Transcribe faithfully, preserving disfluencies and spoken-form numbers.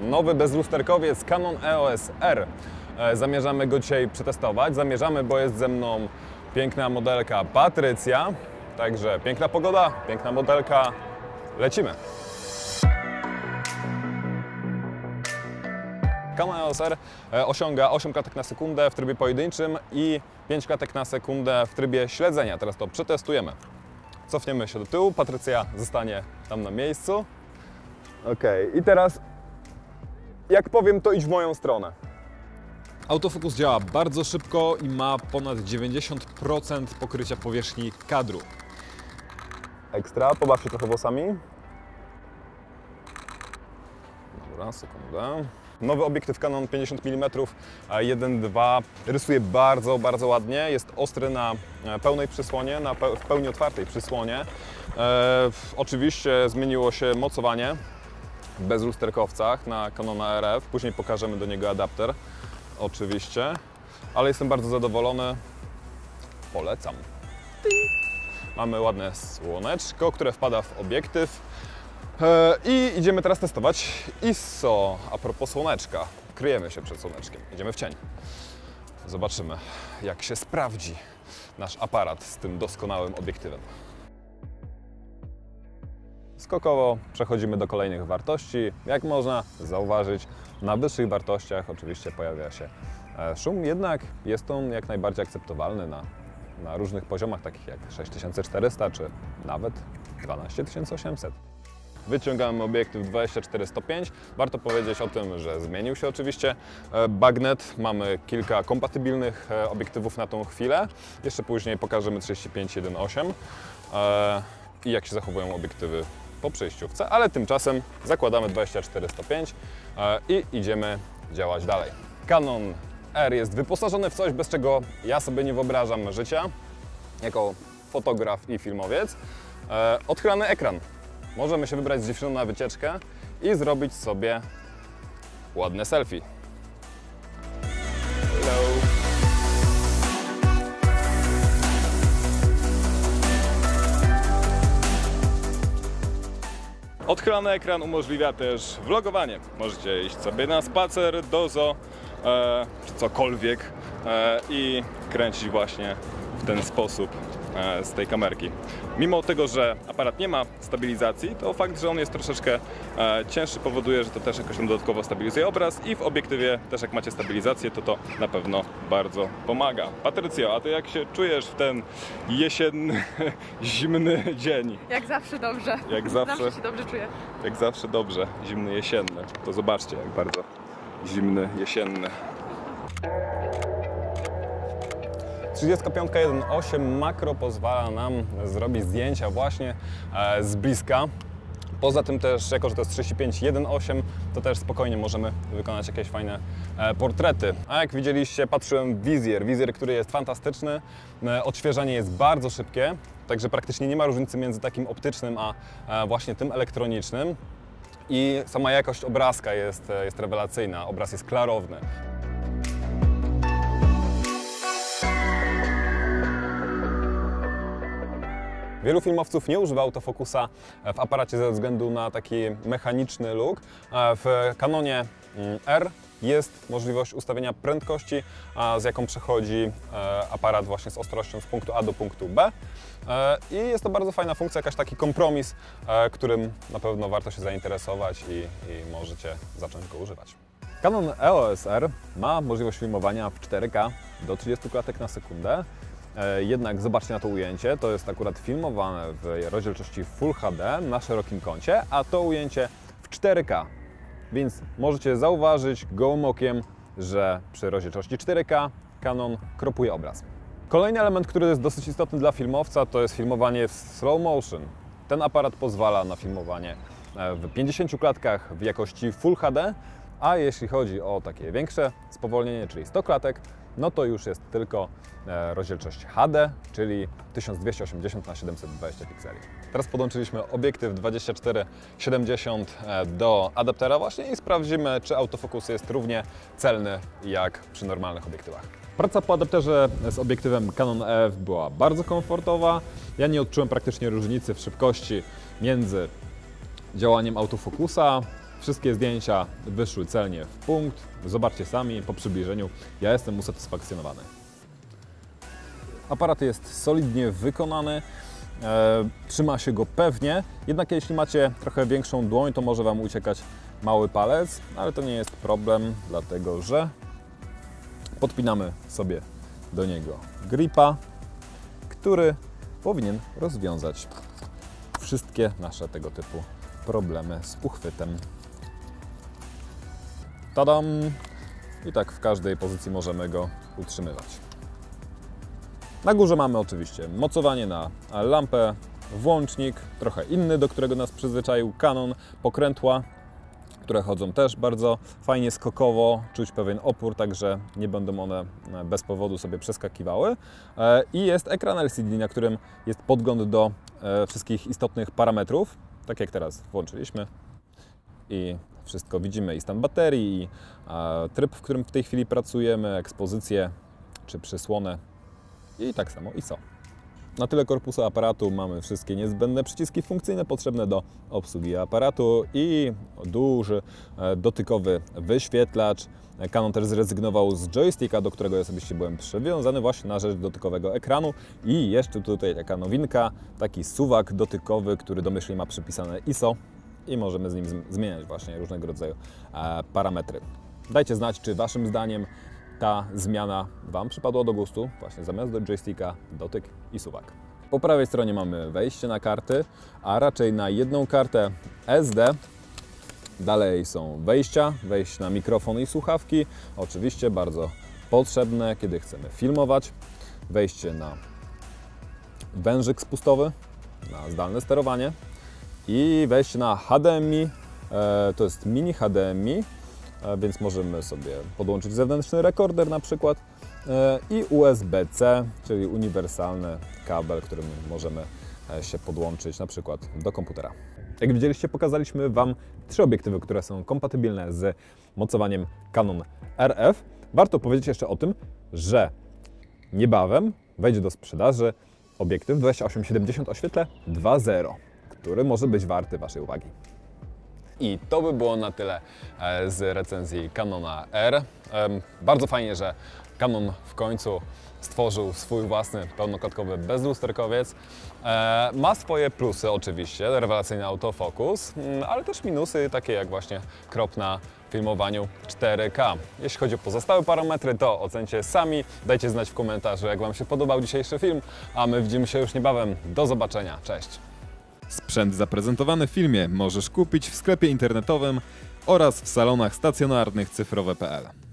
nowy bezlusterkowiec Canon E O S R. Zamierzamy go dzisiaj przetestować. Zamierzamy, bo jest ze mną piękna modelka Patrycja. Także piękna pogoda, piękna modelka. Lecimy! Canon E O S R osiąga osiem klatek na sekundę w trybie pojedynczym i pięć klatek na sekundę w trybie śledzenia. Teraz to przetestujemy. Cofniemy się do tyłu, Patrycja zostanie tam na miejscu. Ok, i teraz jak powiem, to idź w moją stronę. Autofokus działa bardzo szybko i ma ponad dziewięćdziesiąt procent pokrycia powierzchni kadru. Ekstra, pobaw się trochę włosami. Dobra, sekundę. Nowy obiektyw Canon pięćdziesiąt milimetrów jeden dwa rysuje bardzo, bardzo ładnie. Jest ostry na pełnej przysłonie, na pe w pełni otwartej przysłonie. E, oczywiście zmieniło się mocowanie w bezlusterkowcach na Canona R F. Później pokażemy do niego adapter, oczywiście. Ale jestem bardzo zadowolony. Polecam. Mamy ładne słoneczko, które wpada w obiektyw. I idziemy teraz testować I S O. A propos słoneczka, kryjemy się przed słoneczkiem, idziemy w cień. Zobaczymy, jak się sprawdzi nasz aparat z tym doskonałym obiektywem. Skokowo przechodzimy do kolejnych wartości. Jak można zauważyć, na wyższych wartościach oczywiście pojawia się szum, jednak jest on jak najbardziej akceptowalny na, na różnych poziomach, takich jak sześć tysięcy czterysta czy nawet dwanaście tysięcy osiemset. Wyciągamy obiektyw dwadzieścia cztery sto pięć. Warto powiedzieć o tym, że zmienił się oczywiście bagnet. Mamy kilka kompatybilnych obiektywów na tą chwilę. Jeszcze później pokażemy trzydzieści pięć jeden osiem i jak się zachowują obiektywy po przejściówce, ale tymczasem zakładamy dwadzieścia cztery sto pięć i idziemy działać dalej. Canon R jest wyposażony w coś, bez czego ja sobie nie wyobrażam życia jako fotograf i filmowiec. Odchylany ekran. Możemy się wybrać z dziewczyną na wycieczkę i zrobić sobie ładne selfie. Hello. Odchylany ekran umożliwia też vlogowanie. Możecie iść sobie na spacer, do zoo, e, czy cokolwiek e, i kręcić właśnie w ten sposób z tej kamerki. Mimo tego, że aparat nie ma stabilizacji, to fakt, że on jest troszeczkę e, cięższy, powoduje, że to też jakoś tam dodatkowo stabilizuje obraz i w obiektywie też jak macie stabilizację, to to na pewno bardzo pomaga. Patrycjo, a ty jak się czujesz w ten jesienny, zimny dzień? Jak zawsze dobrze. Jak zawsze, zawsze się dobrze czuję. Jak zawsze dobrze, zimny, jesienny. To zobaczcie, jak bardzo zimny, jesienny. trzydzieści pięć jeden osiem makro pozwala nam zrobić zdjęcia właśnie z bliska. Poza tym też, jako że to jest trzydzieści pięć jeden osiem, to też spokojnie możemy wykonać jakieś fajne portrety. A jak widzieliście, patrzyłem w wizjer, wizjer, który jest fantastyczny. Odświeżanie jest bardzo szybkie, także praktycznie nie ma różnicy między takim optycznym, a właśnie tym elektronicznym. I sama jakość obrazka jest, jest rewelacyjna, obraz jest klarowny. Wielu filmowców nie używa autofokusa w aparacie ze względu na taki mechaniczny look. W Canonie R jest możliwość ustawienia prędkości, z jaką przechodzi aparat właśnie z ostrością z punktu A do punktu B. I jest to bardzo fajna funkcja, jakaś taki kompromis, którym na pewno warto się zainteresować i, i możecie zacząć go używać. Canon E O S R ma możliwość filmowania w cztery K do trzydziestu klatek na sekundę. Jednak zobaczcie na to ujęcie, to jest akurat filmowane w rozdzielczości Full H D na szerokim kącie, a to ujęcie w cztery K. Więc możecie zauważyć gołym okiem, że przy rozdzielczości cztery K Canon kropuje obraz. Kolejny element, który jest dosyć istotny dla filmowca, to jest filmowanie w slow motion. Ten aparat pozwala na filmowanie w pięćdziesięciu klatkach w jakości Full H D, a jeśli chodzi o takie większe spowolnienie, czyli sto klatek, no to już jest tylko rozdzielczość H D, czyli tysiąc dwieście osiemdziesiąt na siedemset dwadzieścia pikseli. Teraz podłączyliśmy obiektyw dwadzieścia cztery siedemdziesiąt do adaptera właśnie i sprawdzimy, czy autofokus jest równie celny jak przy normalnych obiektywach. Praca po adapterze z obiektywem Canon E F była bardzo komfortowa. Ja nie odczułem praktycznie różnicy w szybkości między działaniem autofokusa Wszystkie zdjęcia wyszły celnie w punkt. Zobaczcie sami po przybliżeniu. Ja jestem usatysfakcjonowany. Aparat jest solidnie wykonany. E, trzyma się go pewnie. Jednak jeśli macie trochę większą dłoń, to może Wam uciekać mały palec, ale to nie jest problem, dlatego że podpinamy sobie do niego gripa, który powinien rozwiązać wszystkie nasze tego typu problemy z uchwytem. Tadam! I tak w każdej pozycji możemy go utrzymywać. Na górze mamy oczywiście mocowanie na lampę, włącznik, trochę inny, do którego nas przyzwyczaił Canon, pokrętła, które chodzą też bardzo fajnie skokowo, czuć pewien opór, także nie będą one bez powodu sobie przeskakiwały. I jest ekran L C D, na którym jest podgląd do wszystkich istotnych parametrów, tak jak teraz włączyliśmy. I wszystko widzimy, i stan baterii, i tryb, w którym w tej chwili pracujemy, ekspozycję czy przysłonę i tak samo I S O. Na tyle korpusu aparatu mamy wszystkie niezbędne przyciski funkcyjne potrzebne do obsługi aparatu i duży dotykowy wyświetlacz. Canon też zrezygnował z joysticka, do którego ja osobiście byłem przywiązany właśnie na rzecz dotykowego ekranu. I jeszcze tutaj taka nowinka, taki suwak dotykowy, który domyślnie ma przypisane I S O i możemy z nim zmieniać właśnie różnego rodzaju parametry. Dajcie znać, czy Waszym zdaniem ta zmiana Wam przypadła do gustu, właśnie zamiast do joysticka dotyk i suwak. Po prawej stronie mamy wejście na karty, a raczej na jedną kartę S D. Dalej są wejścia, wejście na mikrofon i słuchawki, oczywiście bardzo potrzebne, kiedy chcemy filmować. Wejście na wężyk spustowy, na zdalne sterowanie i wejście na H D M I, to jest mini H D M I, więc możemy sobie podłączyć zewnętrzny rekorder na przykład i U S B C, czyli uniwersalny kabel, którym możemy się podłączyć na przykład do komputera. Jak widzieliście, pokazaliśmy Wam trzy obiektywy, które są kompatybilne z mocowaniem Canon R F. Warto powiedzieć jeszcze o tym, że niebawem wejdzie do sprzedaży obiektyw dwadzieścia osiem siedemdziesiąt o świetle dwa zero, który może być warty Waszej uwagi. I to by było na tyle z recenzji Canona R. Bardzo fajnie, że Canon w końcu stworzył swój własny pełnoklatkowy bezlusterkowiec. Ma swoje plusy oczywiście, rewelacyjny autofokus, ale też minusy takie jak właśnie krop na filmowaniu cztery K. Jeśli chodzi o pozostałe parametry, to ocencie sami, dajcie znać w komentarzu, jak Wam się podobał dzisiejszy film, a my widzimy się już niebawem. Do zobaczenia, cześć! Sprzęt zaprezentowany w filmie możesz kupić w sklepie internetowym oraz w salonach stacjonarnych cyfrowe kropka p l.